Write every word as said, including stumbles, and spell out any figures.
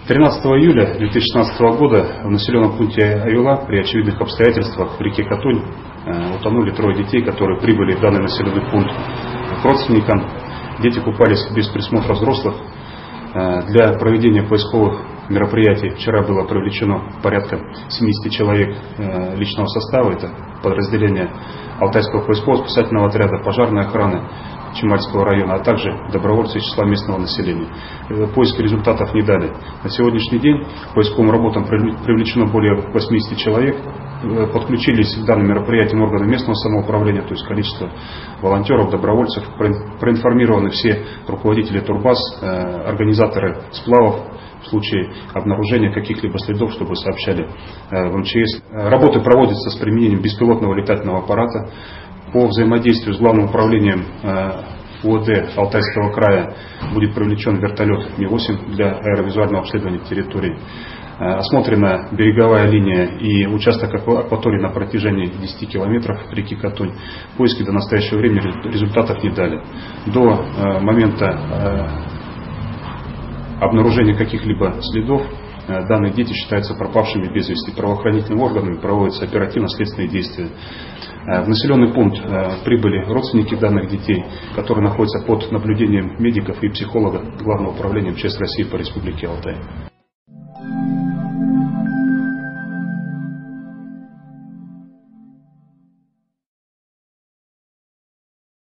тринадцатого июля две тысячи шестнадцатого года в населенном пункте Аюла при очевидных обстоятельствах в реке Катунь утонули трое детей, которые прибыли в данный населенный пункт к родственникам. Дети купались без присмотра взрослых. Для проведения поисковых мероприятий вчера было привлечено порядка семидесяти человек личного состава. Это подразделение Алтайского поисково-спасательного отряда, пожарной охраны Чемальского района, а также добровольцы из числа местного населения. Поиски результатов не дали. На сегодняшний день к поисковым работам привлечено более восьмидесяти человек. Подключились к данным мероприятиям органы местного самоуправления, то есть количество волонтеров, добровольцев. Проинформированы все руководители турбаз, организаторы сплавов в случае обнаружения каких-либо следов, чтобы сообщали в эм че эс. Работы проводятся с применением беспилотного летательного аппарата. По взаимодействию с Главным управлением у о дэ Алтайского края будет привлечен вертолет Ми восемь для аэровизуального обследования территории. Осмотрена береговая линия и участок акватории на протяжении десяти километров реки Катунь. Поиски до настоящего времени результатов не дали. До момента обнаружения каких-либо следов данные дети считаются пропавшими без вести. Правоохранительными органами проводятся оперативно-следственные действия. В населенный пункт прибыли родственники данных детей, которые находятся под наблюдением медиков и психолога Главного управления эм че эс России по Республике Алтай.